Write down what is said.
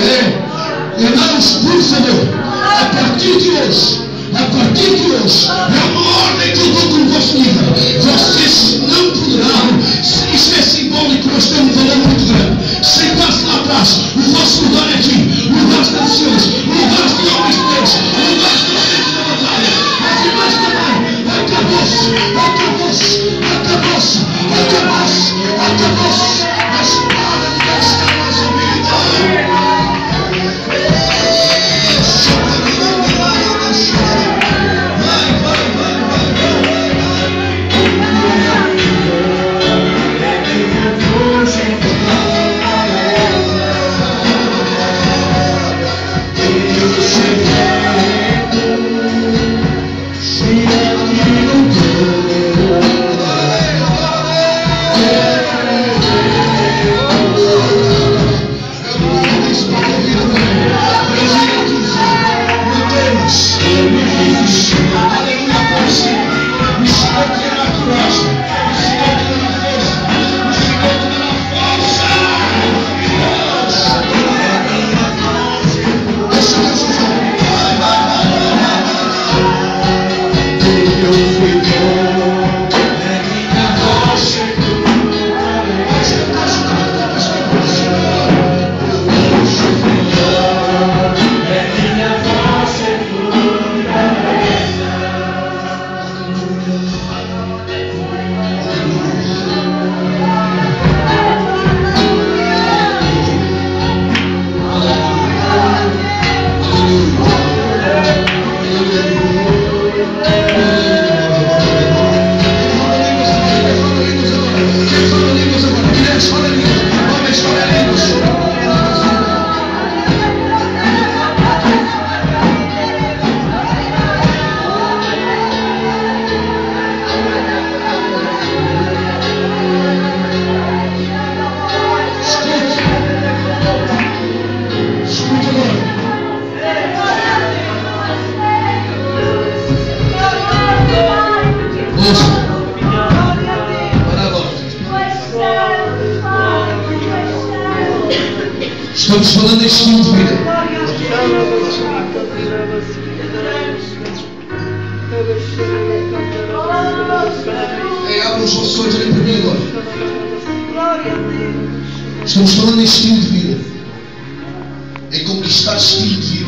Irmãos, por favor, a partir de hoje, é uma ordem que eu dou com o vosso nível. Vocês não poderão, isso é simbólico, mas tem um valor muito grande. Sentar-se lá atrás, o vosso lugar é aqui, o lugar de nações, o lugar de homens de Deus, o lugar de homens da batalha. As irmãs também, acabou-se. A espada de Deus está resolvida. Estamos falando em estilo de vida. Abram os vossos olhos para mim agora. Estamos falando em estilo de vida. Em conquistar estilo de vida.